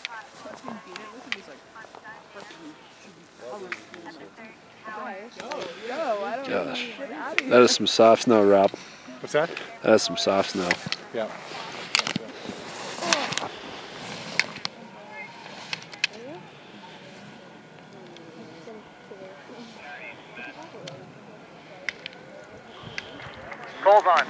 Gosh, that is some soft snow, Rob. What's that? That is some soft snow. Yeah. Cole's on.